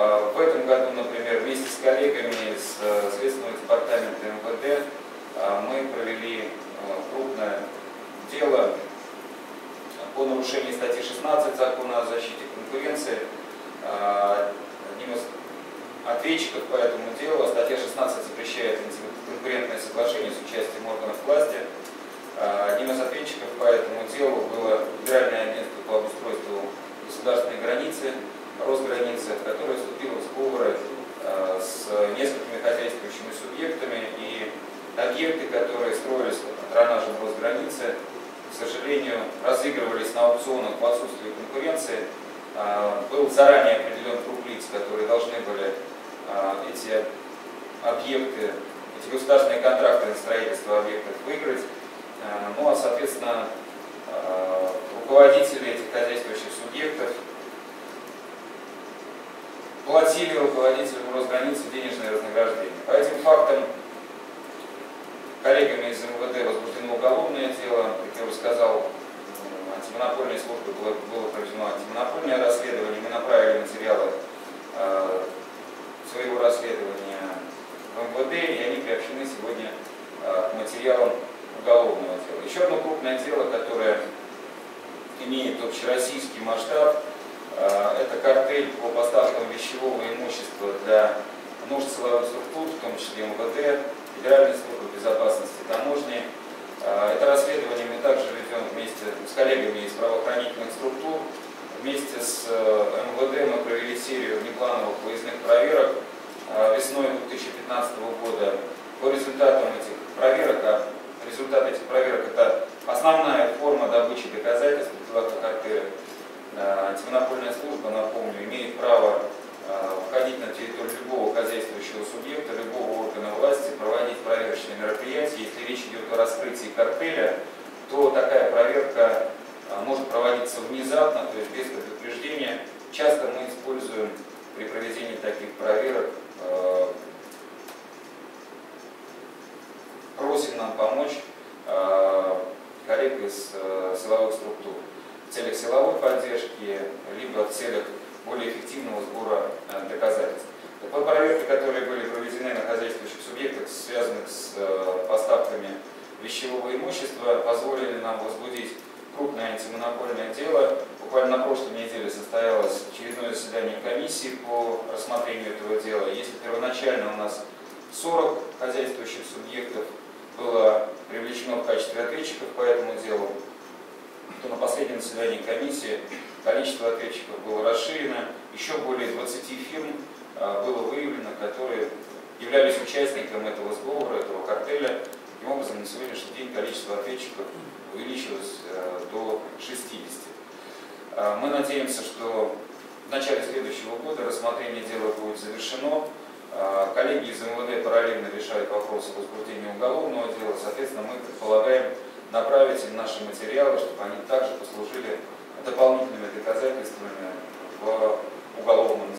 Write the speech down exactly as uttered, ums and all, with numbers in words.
В этом году, например, вместе с коллегами из Следственного департамента эм вэ дэ мы провели крупное дело по нарушению статьи шестнадцать Закона о защите конкуренции. Одним из ответчиков по этому делу, статья шестнадцать запрещает конкурентное соглашение с участием органов власти. Одним из ответчиков по этому делу было Федеральное агентство по обустройству государственной границы, Росграницы, которое вступило в сговоры с несколькими хозяйствующими субъектами, и объекты, которые строились под патронажем Росграницы, к сожалению, разыгрывались на аукционах в отсутствии конкуренции. Был заранее определен круг лиц, которые должны были эти объекты, эти государственные контракты на строительство объектов выиграть. Ну а, соответственно, руководители этих хозяйствующих субъектов платили руководителям Росграницы денежные вознаграждения. По этим фактам коллегами из эм вэ дэ возбуждено уголовное дело. Как я уже сказал, антимонопольной службой было, было проведено антимонопольное расследование. Мы направили материалы э, своего расследования в эм вэ дэ, и они приобщены сегодня э, к материалам уголовного дела. Еще одно крупное дело, которое имеет общероссийский масштаб, э, это картель по поставкам вещевого имущества для нужд силовых структур, в том числе эм вэ дэ, Федеральной службы безопасности, таможни. Это расследование мы также ведем вместе с коллегами из правоохранительных структур. Вместе с эм вэ дэ мы провели серию внеплановых выездных проверок весной две тысячи пятнадцатого года. По результатам этих проверок, а результат этих проверок – это основная форма добычи доказательств в делах о картеле. Антимонопольная служба, напомню, имеет право входить на территорию любого хозяйствующего субъекта, любого органа власти, проводить проверочные мероприятия. Если речь идет о раскрытии картеля, то такая проверка может проводиться внезапно, то есть без предупреждения. Часто мы используем при проведении таких проверок, просим нам помочь коллег из силовых структур в целях силовой поддержки, либо в целях более эффективного сбора доказательств. По проверке, которые были проведены на хозяйствующих субъектах, связанных с поставками вещевого имущества, позволили нам возбудить крупное антимонопольное дело. Буквально на прошлой неделе состоялось очередное заседание комиссии по рассмотрению этого дела. Если первоначально у нас сорок хозяйствующих субъектов было привлечено в качестве ответчиков по этому делу, то на последнем заседании комиссии количество ответчиков было расширено. Еще более двадцати фирм было выявлено, которые являлись участниками этого сговора, этого картеля. Таким образом, на сегодняшний день количество ответчиков увеличилось до шестидесяти. Мы надеемся, что в начале следующего года рассмотрение дела будет завершено. Коллеги из эм вэ дэ параллельно решают вопросы возбуждения уголовного дела. Соответственно, мы предполагаем направить им наши материалы, чтобы они также послужили дополнительными доказательствами в уголовном деле.